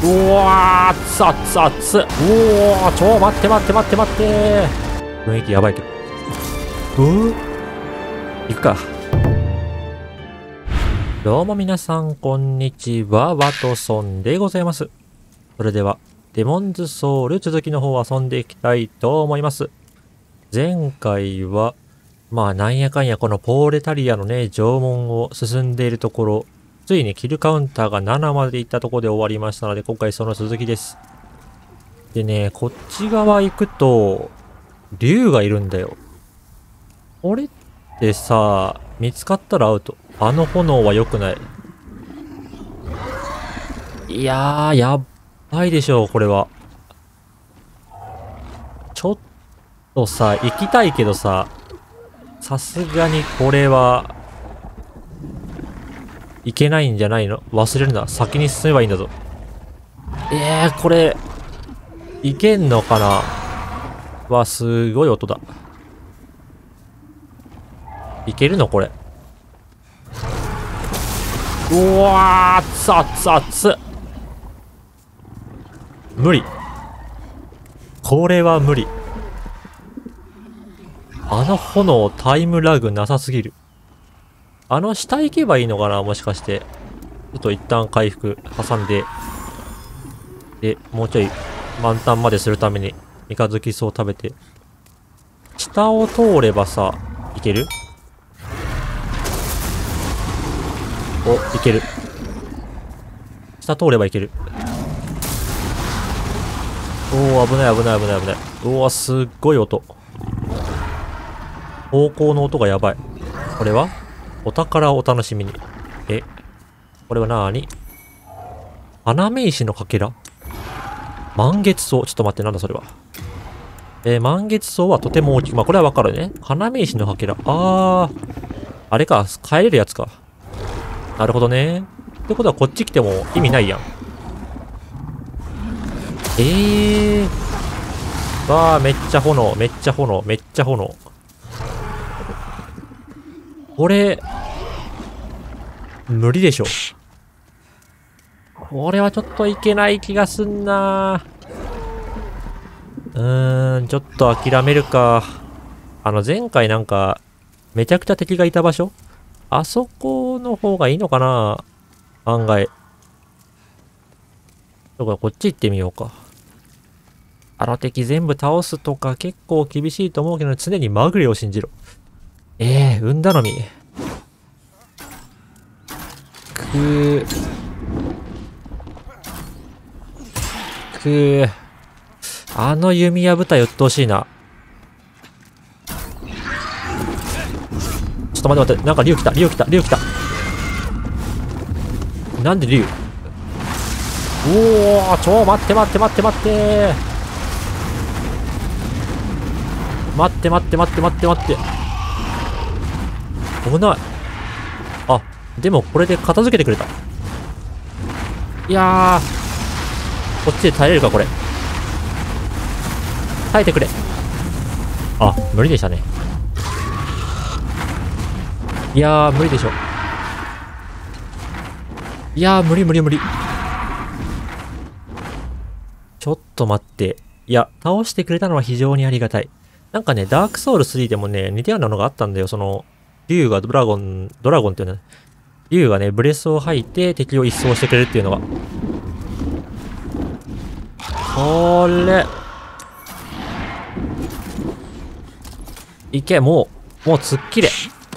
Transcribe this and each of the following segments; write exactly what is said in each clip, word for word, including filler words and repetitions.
うわー、熱々熱っ。うおー、ちょ、待って待って待って待って。雰囲気やばいけど。うー行くか。どうも皆さん、こんにちは。ワトソンでございます。それでは、デモンズソウル続きの方を遊んでいきたいと思います。前回は、まあなんやかんやこのポーレタリアのね、縄文を進んでいるところ、ついにキルカウンターがななまで行ったところで終わりましたので、今回その続きです。でね、こっち側行くと、竜がいるんだよ。これってさ、見つかったらアウト。あの炎は良くない。いやー、やっばいでしょう、これは。ちょっとさ、行きたいけどさ、さすがにこれは、いけないんじゃないの？忘れるな。先に進めばいいんだぞ。えー、これ、いけんのかな？わ、すごい音だ。いけるのこれ。うわー、熱々熱っ。無理。これは無理。あの炎、タイムラグなさすぎる。あの下行けばいいのかな、もしかして。ちょっと一旦回復挟んで。で、もうちょい満タンまでするために三日月草を食べて。下を通ればさ、いける？お、いける。下通ればいける。おお、危ない危ない危ない危ない。うわ、すっごい音。方向の音がやばい。これはお宝をお楽しみに。え、これはなーに？花芽石のかけら？満月草。ちょっと待って、なんだそれは。えー、満月草はとても大きく。まあ、これはわかるね。花芽石のかけら。あー。あれか。帰れるやつか。なるほどね。ってことはこっち来ても意味ないやん。えー。わー、めっちゃ炎。めっちゃ炎。めっちゃ炎。これ、無理でしょ。これはちょっといけない気がすんな。うーん、ちょっと諦めるか。あの前回なんか、めちゃくちゃ敵がいた場所？あそこの方がいいのかな？案外。だからこっち行ってみようか。あの敵全部倒すとか結構厳しいと思うけど、常にまぐれを信じろ。ええー、運頼み。くー。くー。あの弓矢部隊撃ってほしいな。ちょっと待って待って。なんか竜来た、竜来た、竜来た。なんで竜？おー、ちょ、待って待って待って待って。待って待って待って待って待って。危ない。あ、でもこれで片付けてくれた。いやー、こっちで耐えれるか、これ。耐えてくれ。あ、無理でしたね。いやー、無理でしょ。いやー、無理無理無理。ちょっと待って。いや、倒してくれたのは非常にありがたい。なんかね、ダークソウルスリーでもね、似たようなのがあったんだよ。その、竜がドラゴン、ドラゴンっていうのは、竜がね、ブレスを吐いて敵を一掃してくれるっていうのが。これ。いけ、もう、もう突っ切れ。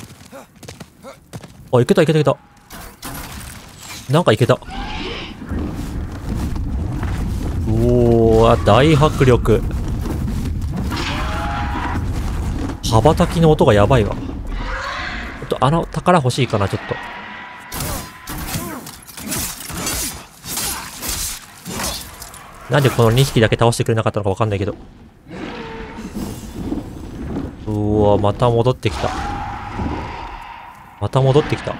あ、いけたいけたいけた。なんかいけた。おー、大迫力。羽ばたきの音がやばいわ。ちょっとあの宝欲しいかな、ちょっと。なんでこのにひきだけ倒してくれなかったのかわかんないけど。うわ、また戻ってきた。また戻ってきた。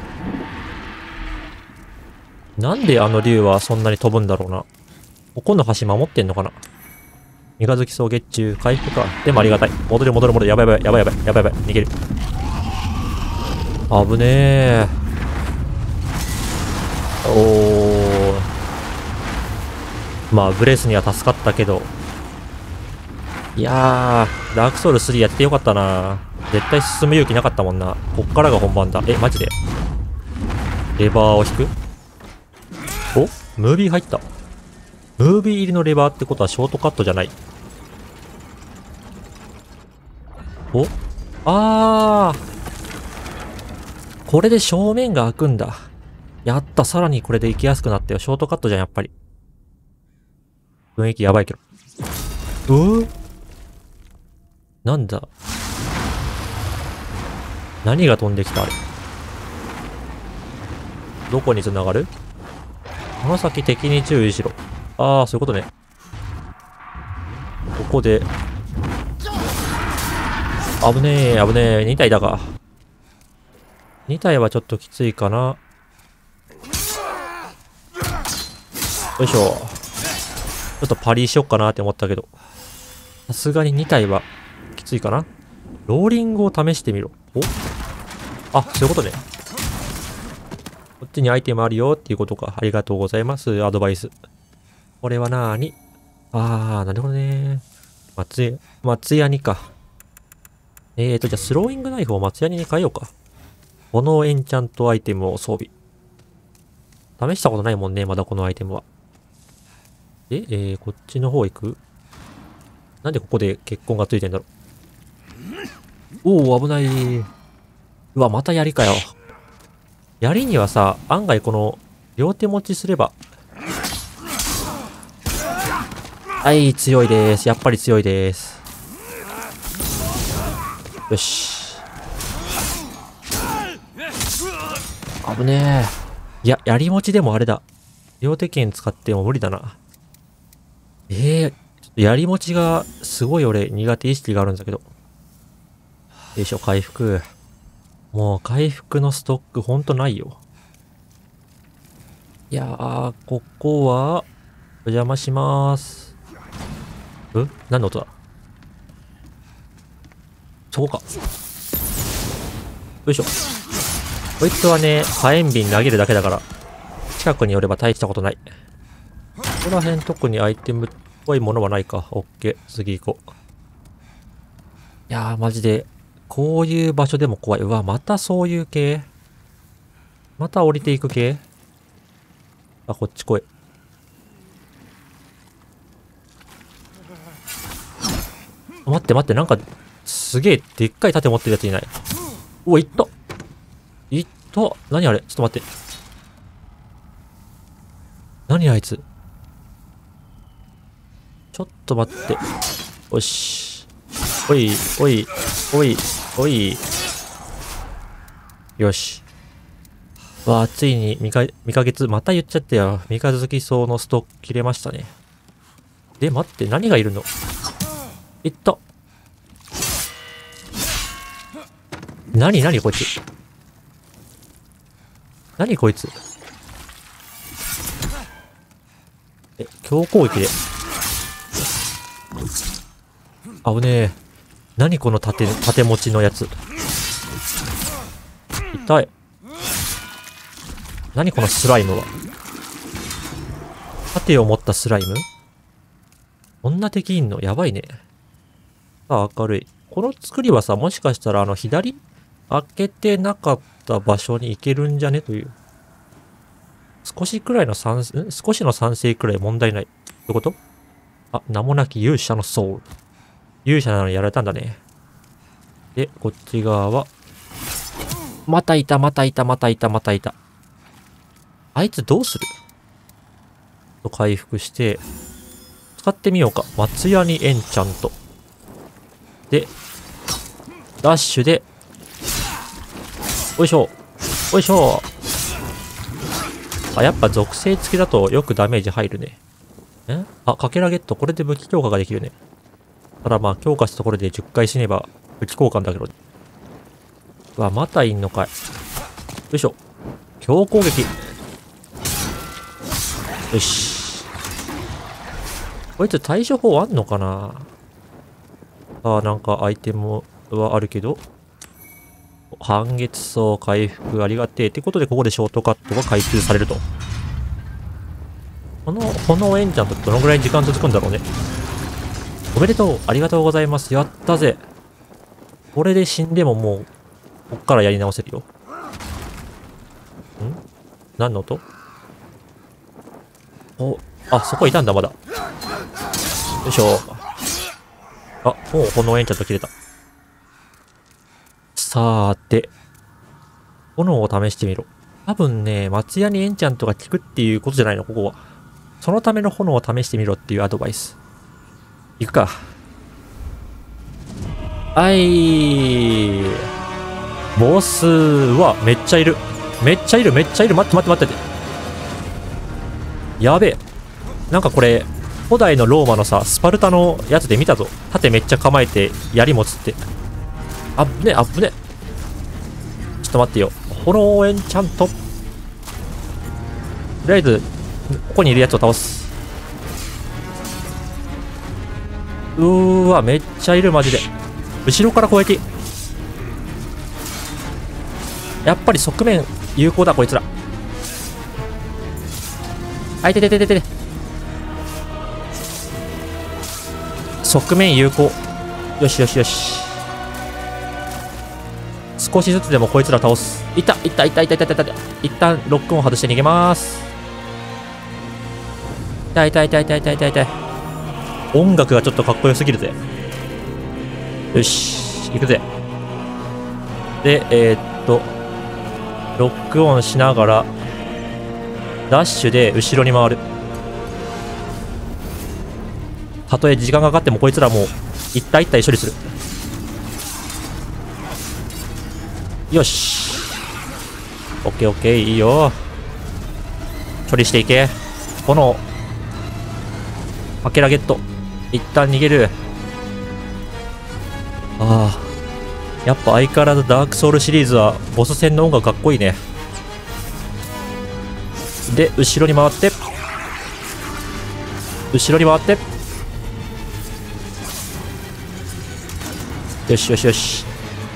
なんであの竜はそんなに飛ぶんだろうな。ここの橋守ってんのかな。三日月草月中、回復か。でもありがたい。戻る戻る戻る。やばいやばいやばいやばいやばいやばい。逃げる。危ねえ。おー。 まあ、ブレスには助かったけど。いやー、ダークソウルスリーやってよかったな。絶対進む勇気なかったもんな。こっからが本番だ。え、マジでレバーを引く？お？ムービー入った。ムービー入りのレバーってことはショートカットじゃない。お？あー。これで正面が開くんだ。やった、さらにこれで行きやすくなったよ。ショートカットじゃん、やっぱり。雰囲気やばいけど。うぅ？なんだ？何が飛んできたあれ。どこに繋がる？この先敵に注意しろ。ああ、そういうことね。ここで。危ねえ、危ねえ。に体だが。に体はちょっときついかな。よいしょ。ちょっとパリしよっかなって思ったけど。さすがにに体はきついかな。ローリングを試してみろ。お？あ、そういうことね。こっちにアイテムあるよっていうことか。ありがとうございます。アドバイス。これはなーに？あー、なるほどね。松屋、松屋にか。えーと、じゃあスローイングナイフを松屋に変えようか。このエンチャントアイテムを装備。試したことないもんね、まだこのアイテムは。で、えー、こっちの方行く？なんでここで血痕がついてんだろう。おお、危ない。うわ、また槍かよ。槍にはさ、案外この、両手持ちすれば。はい、強いです。やっぱり強いです。よし。危ねえ。いや、槍持ちでもあれだ。両手剣使っても無理だな。ええー、ちょっと槍持ちがすごい俺苦手意識があるんだけど。よいしょ、回復。もう回復のストックほんとないよ。いやー、ここは、お邪魔しまーす。ん？何の音だ？そこか。よいしょ。こいつはね、火炎瓶投げるだけだから、近くに寄れば大したことない。ここら辺特にアイテムっぽいものはないか。オッケー、次行こう。いやー、マジで、こういう場所でも怖い。うわ、またそういう系？また降りていく系？あ、こっち来い。待って待って、なんか、すげえでっかい盾持ってるやついない？お、いった。いった。何あれ？ちょっと待って。何あいつ？ちょっと待って。よし。おい、おい、おい、おい。よし。わあ、ついにみか、みかげつ、また言っちゃったよ。三日月草のストック切れましたね。で、待って、何がいるの？いった。何何こいつ。何こいつ。え、強攻撃で。危ねえ。何この盾、盾持ちのやつ。痛い。何このスライムは。盾を持ったスライム？こんな敵いんの？やばいね。あ、明るい。この作りはさ、もしかしたらあの左開けてなかった場所に行けるんじゃねという。少しくらいの賛成、少しの賛成くらい問題ない。どういうこと？あ、名もなき勇者のソウル。勇者なのにやられたんだね。で、こっち側は、またいた、またいた、またいた、またいた。あいつどうする？と回復して、使ってみようか。松屋にエンチャント。で、ダッシュで、おいしょ。おいしょ。あ、やっぱ属性付きだとよくダメージ入るね。ん？あ、かけらゲット。これで武器強化ができるね。ただまあ、強化したところでじゅっかい死ねば武器交換だけど。うわ、またいんのかい。よいしょ。強攻撃。よし。こいつ対処法あんのかな？ああ、なんかアイテムはあるけど。半月層回復ありがてえ。ってことで、ここでショートカットが開通されると。 この炎エンチャントどのぐらい時間続くんだろうね。おめでとう、ありがとうございます。やったぜ。これで死んでももう、こっからやり直せるよ。ん？何の音？お、あ、そこいたんだ、まだ。よいしょ。あ、もう炎エンチャント切れた。さーて。炎を試してみろ。多分ね、松屋にエンチャントが効くっていうことじゃないの、ここは。そのための炎を試してみろっていうアドバイス。行くか。はい。ボスはめっちゃいる。めっちゃいる、めっちゃいる。待って待って待って。やべえ。なんかこれ、古代のローマのさ、スパルタのやつで見たぞ。盾めっちゃ構えて、槍持つって。あっぶね、あっぶね。ちょっと待ってよ。炎エンチャント。とりあえず、ここにいるやつを倒す。うーわ、めっちゃいる、マジで。後ろから攻撃。やっぱり側面有効だ、こいつら。あいてててててて。側面有効。よしよしよし。少しずつでもこいつら倒す。いたいたいたいたいたいたいた。一旦ロックオン外して逃げます。いたいたいたいたいたいたいた。音楽がちょっとかっこよすぎるぜ。よし、行くぜ。で、えー、っと、ロックオンしながら、ダッシュで後ろに回る。たとえ時間がかかってもこいつらもう、一体一体処理する。よし。オッケーオッケー、いいよ。処理していけ。炎。かけらゲット。一旦逃げる。ああ。やっぱ相変わらずダークソウルシリーズはボス戦の音楽かっこいいね。で、後ろに回って。後ろに回って。よしよしよし。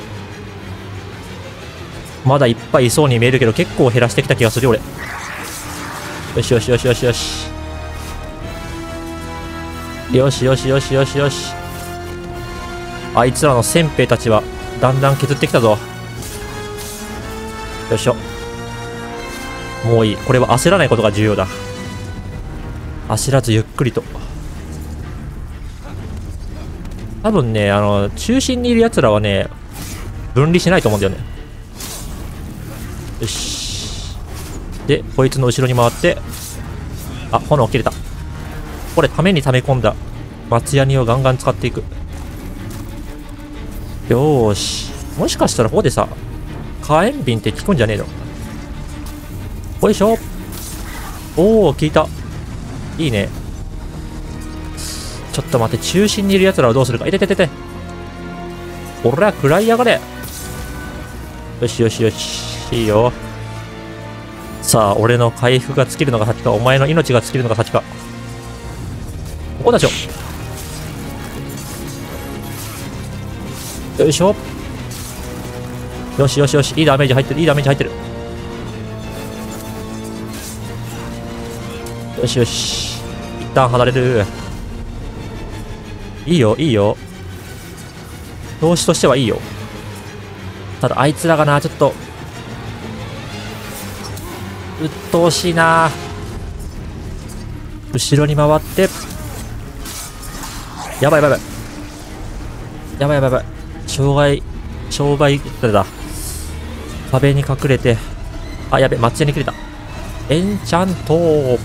まだいっぱいいそうに見えるけど結構減らしてきた気がするよ俺。よしよしよしよしよし。よしよしよしよしよし。あいつらの先兵たちはだんだん削ってきたぞ。よいしょ。もういい。これは焦らないことが重要だ。焦らずゆっくりと。多分ね、あの中心にいるやつらはね分離しないと思うんだよね。よし。でこいつの後ろに回って、あ、炎切れた。これために溜め込んだ松ヤニをガンガン使っていく。よーし。もしかしたらここでさ、火炎瓶って効くんじゃねえの？よいしょ。おお、効いた。いいね。ちょっと待って、中心にいる奴らはどうするか。いてててて。おら、食らいやがれ。よしよしよし。いいよ。さあ、俺の回復が尽きるのが先か、お前の命が尽きるのが先か。ここだしょ。よいしょ。よしよしよし。いいダメージ入ってる。いいダメージ入ってる。よしよし。一旦離れる。いいよ、いいよ。投資としてはいいよ。ただ、あいつらがな、ちょっと、鬱陶しいな。後ろに回って。やばいやばいやばい。やばいやばいやばい。障害、障害、誰だ。壁に隠れて。あ、やべ、松屋に切れた。エンチャント。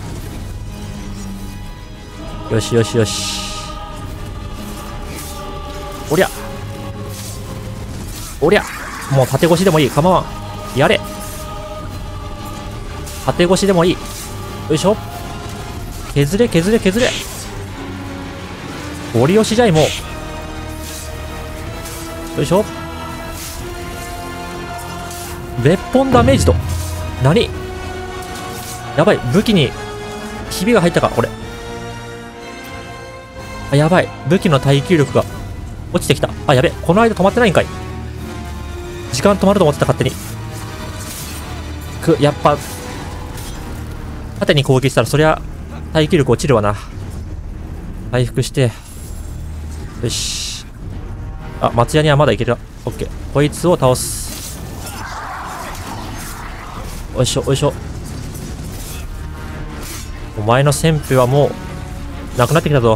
よしよしよし。おりゃ。おりゃ。もう縦越しでもいい。構わん。やれ。縦越しでもいい。よいしょ。削れ削れ削れ。ゴリ押しじゃいもう。よいしょ。別本ダメージと。何？やばい。武器にひびが入ったかこれ。あ、やばい。武器の耐久力が落ちてきた。あ、やべ。この間止まってないんかい。時間止まると思ってた、勝手に。く、やっぱ縦に攻撃したらそりゃ耐久力落ちるわな。回復して。よし。あ、松屋にはまだいける。オッケー。こいつを倒す。よいしょ、よいしょ。お前の戦費はもう、なくなってきたぞ。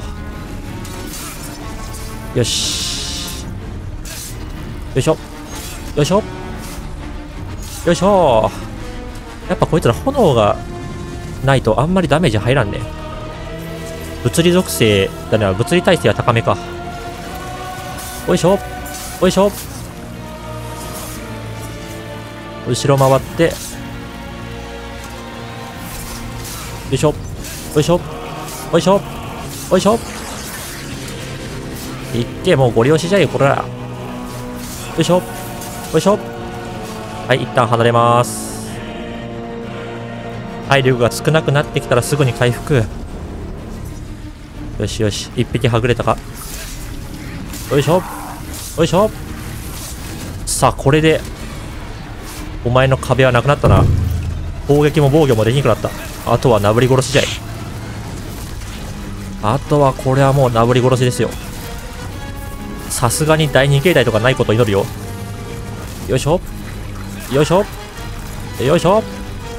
よし。よいしょ。よいしょ。よいしょ。やっぱこいつら炎がないとあんまりダメージ入らんね。物理属性だね。物理耐性は高めか。おいしょ。おいしょ。後ろ回って。よいしょ。おいしょ。おいしょ。おいしょ。いっけ、もうご利用しじゃいよ、これら。よいしょ。よいしょ。はい、一旦離れます。体力が少なくなってきたらすぐに回復。よしよし、一匹はぐれたか。よいしょ。よいしょ。さあ、これで、お前の壁はなくなったな。攻撃も防御もできなくなった。あとはなぶり殺しじゃい。あとはこれはもうなぶり殺しですよ。さすがにだいに形態とかないことを祈るよ。よいしょ。よいしょ。よいしょ。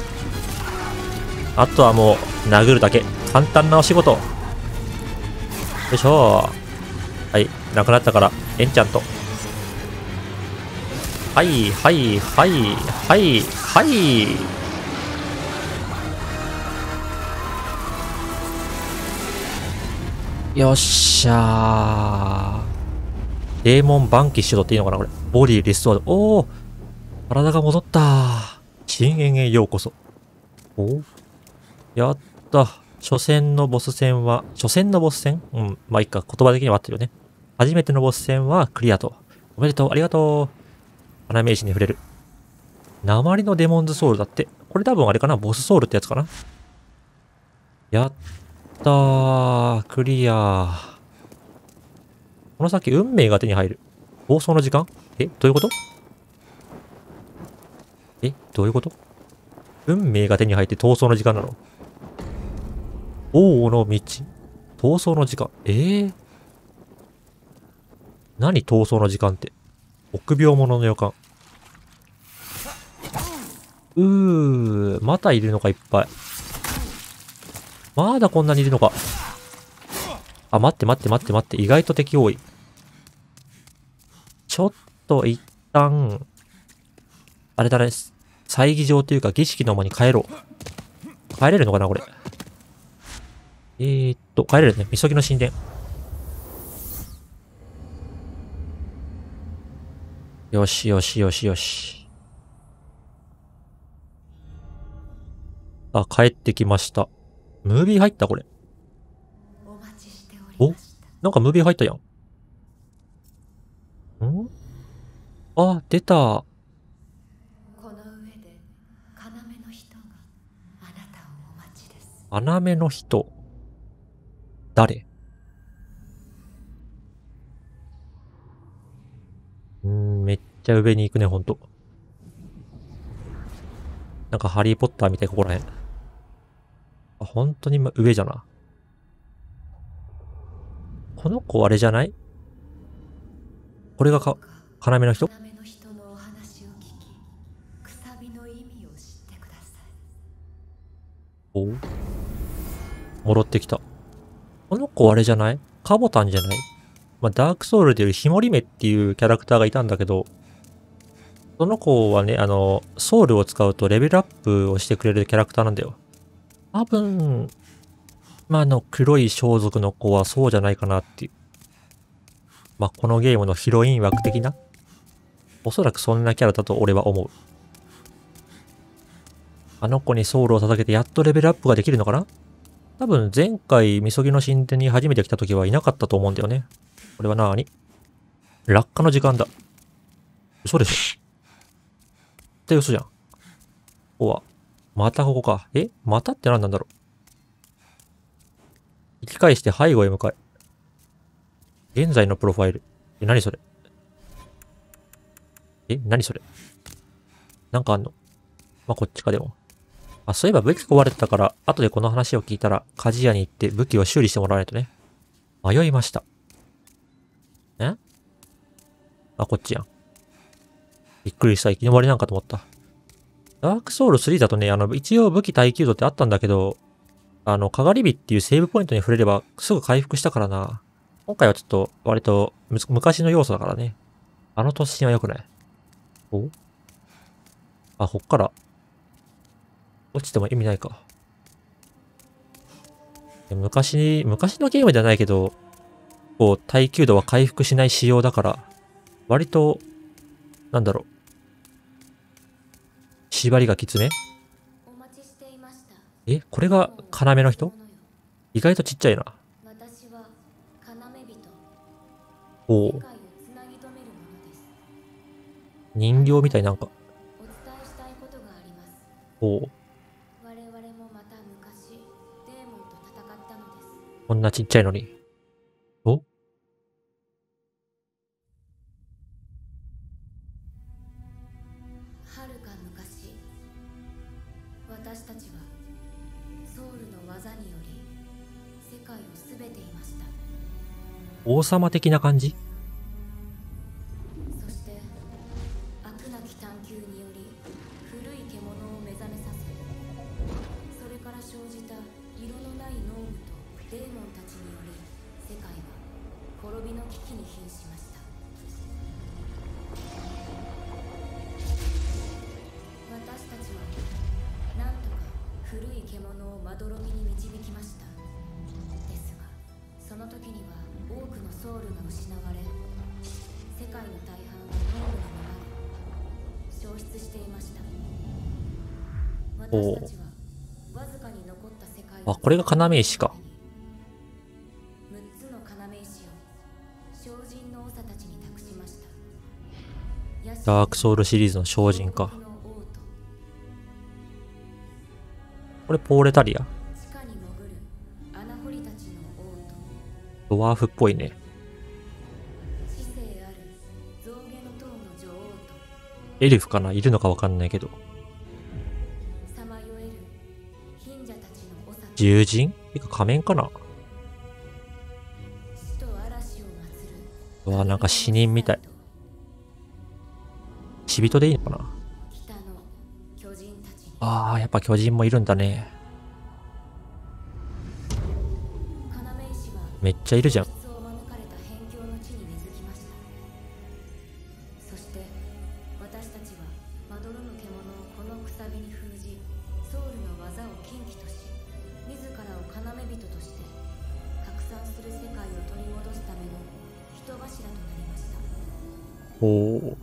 あとはもう殴るだけ。簡単なお仕事。よいしょ。はい、なくなったからエンチャント。はいはいはいはいはい。よっしゃー。デーモンバンキッシュドっていいのかなこれ。ボディリストアード。おお、体が戻った。深淵へようこそ。お、やった。初戦のボス戦は、初戦のボス戦うん。まあ、いっか。言葉的には合ってるよね。初めてのボス戦はクリアと。おめでとう。ありがとう。花名詞に触れる。鉛のデモンズソウルだって。これ多分あれかなボスソウルってやつかな。やったー。クリア。この先、運命が手に入る。暴走の時間えどういうことえどういうこと運命が手に入って逃走の時間なの王の道。逃走の時間。えー、何逃走の時間って。臆病者の予感。うー、またいるのかいっぱい。まだこんなにいるのか。あ、待って待って待って待って。意外と敵多い。ちょっと一旦、あれだね。祭儀場というか儀式の間に帰ろう。帰れるのかなこれ。えーっと、帰れるね。みそぎの神殿。よしよしよしよし。あ、帰ってきました。ムービー入ったこれ。お、なんかムービー入ったやん。んあ、出た。 この上で要の人があなたをお待ちです。 要の人。誰うーん、めっちゃ上に行くね、ほんと。なんかハリーポッターみたい、ここらへん。あ、本当に上じゃな。この子あれじゃないこれがか、要の人要の人のお話を聞き、くさびの意味を知ってください。 おう戻ってきた。この子あれじゃないカボタンじゃないまあ、ダークソウルでいうひもりめっていうキャラクターがいたんだけど、その子はね、あの、ソウルを使うとレベルアップをしてくれるキャラクターなんだよ。多分、まあ、あの、黒い装束の子はそうじゃないかなっていう。まあ、このゲームのヒロイン枠的なおそらくそんなキャラだと俺は思う。あの子にソウルを捧げてやっとレベルアップができるのかな多分前回みそぎの神殿に初めて来た時はいなかったと思うんだよね。これはなーに落下の時間だ。嘘でしょ絶対嘘じゃん。ここは。またここか。えまたって何なんだろう引き返して背後へ向かい。現在のプロファイル。え、何それえ何それなんかあんのまあ、こっちかでも。 あ、そういえば武器壊れてたから、後でこの話を聞いたら、鍛冶屋に行って武器を修理してもらわないとね。迷いました。えあ、こっちやん。びっくりした。いきなり終わりなんかと思った。ダークソウルスリーだとね、あの、一応武器耐久度ってあったんだけど、あの、かがり火っていうセーブポイントに触れればすぐ回復したからな。今回はちょっと、割とむ、昔の要素だからね。あの突進は良くない。おあ、こっから、落ちても意味ないか。昔、昔のゲームじゃないけど、こう、耐久度は回復しない仕様だから、割と、なんだろう。縛りがきつめ。 お待ちしていました。 え、これが要の人？意外とちっちゃいな。 私は要人。 おお。 世界をつなぎ止めるものです。 人形みたいなんか。 お伝えしたいことがあります。 おお。 我々もまた昔、デーモンと戦ったのです。 こんなちっちゃいのに。おはるか昔、私たちはソウルの技により世界を全ていました。 王様的な感じ？ そして飽くなき探求により古い獣を目覚めさせ、それから生じた色のないノームとデーモンたちにより世界は滅びの危機に瀕しました。私たちはなんとか古い獣をまどろみに導きました。ですがその時には多くのソウルが失われ、世界の大半はノームに逃れ消失していました。私たちはわずかに残った世界を、 あ、これが要石か。 むっつの要石を精進の長たちに託しました。 ダークソウルシリーズの精進か。これポーレタリア。 地下に潜る穴掘りたちの王と、 ドワーフっぽいね。 知性ある象牙の塔の女王と、 エルフかな？いるのかわかんないけど。 さまよえる貧者たちの長と、 獣人？てか仮面かな？ 死と嵐を祀る。 うわ、なんか死人みたい。死人でいいのかな？ 北の巨人たちに、 ああ、やっぱ巨人もいるんだね。 要石はめっちゃいるじゃん。 質を免れた辺境の地に根付きました。そして私たちはまどろむ獣をこのくさびに封じ、ソウルの技を禁忌とし、自らを要人として拡散する世界を取り戻すための人柱となりました。 おお。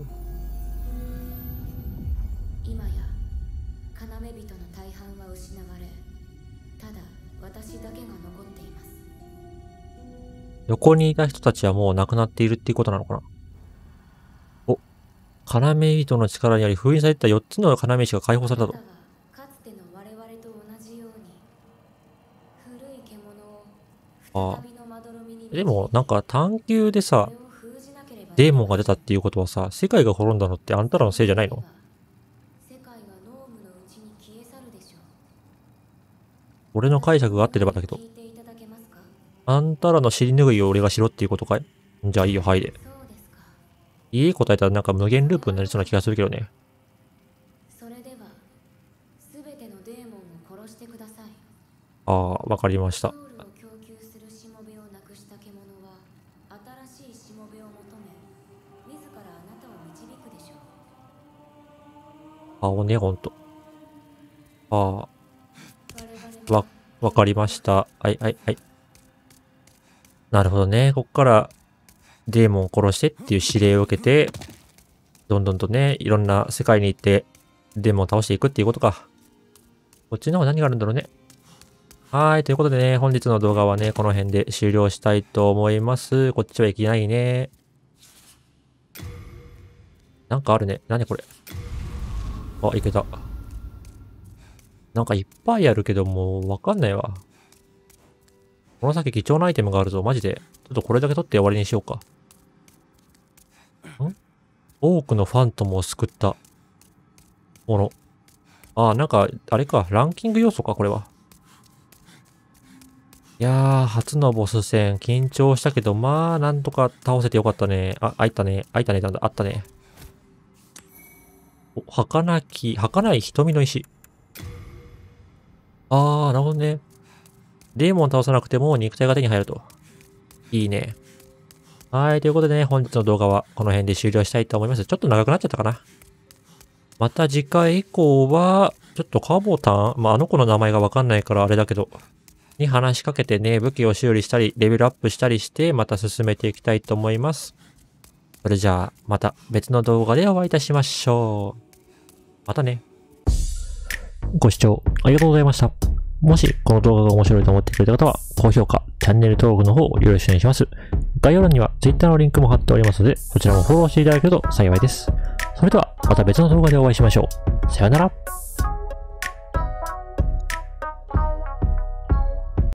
今や要人の大半は失われ、ただ私だけが残っています。 横にいた人たちはもう亡くなっているっていうことなのかな？お、要人の力により封印されてたよっつの要石が解放されたと。 あなたはかつての我々と同じように古い獣を再びのまどろみに導き、 でも、なんか探求でさそれを封じなければデーモンが出たっていうことはさ、世界が滅んだのってあんたらのせいじゃないの？ 世界はノームのうちに消え去るでしょう。 俺の解釈が合ってればだけど。 聞いていただけますか？ あんたらの尻拭いを俺がしろっていうことかい？じゃあいいよ、はいで。 そうですか。 いい答えたらなんか無限ループになりそうな気がするけどね。 それではすべてのデーモンを殺してください。 ああ、わかりましたソ。ウルを供給するしもべをなくした獣は新しいしもべを求め、自らあなたを導くでしょう。 青ね、ほんと。ああ、 我々はわ、わかりました。はいはいはい。なるほどね。こっからデーモンを殺してっていう指令を受けて、どんどんとね、いろんな世界に行ってデーモンを倒していくっていうことか。こっちの方何があるんだろうね。はーい。ということでね、本日の動画はね、この辺で終了したいと思います。こっちは行けないね。なんかあるね。何これ。あ、行けた。なんかいっぱいあるけど、もうわかんないわ。この先貴重なアイテムがあるぞ。マジで。ちょっとこれだけ取って終わりにしようか。ん？多くのファントムを救ったもの。 ああ、なんか、あれか、ランキング要素か、これは。いやー、初のボス戦、緊張したけど、まあ、なんとか倒せてよかったね。あ、開いたね。開いたね。なんだ、あったね。お、儚き、儚い瞳の石。あー、なるほどね。デーモン倒さなくても肉体が手に入ると。いいね。はい、ということでね、本日の動画はこの辺で終了したいと思います。ちょっと長くなっちゃったかな。また次回以降は、ちょっとカボタン、まあ、あの子の名前がわかんないからあれだけど、に話しかけてね、武器を修理したり、レベルアップしたりして、また進めていきたいと思います。それじゃあ、また別の動画でお会いいたしましょう。またね。ご視聴ありがとうございました。もしこの動画が面白いと思ってくれた方は、高評価、チャンネル登録の方よろしくお願いします。概要欄には Twitter のリンクも貼っておりますので、こちらもフォローしていただけると幸いです。それでは、また別の動画でお会いしましょう。さよなら。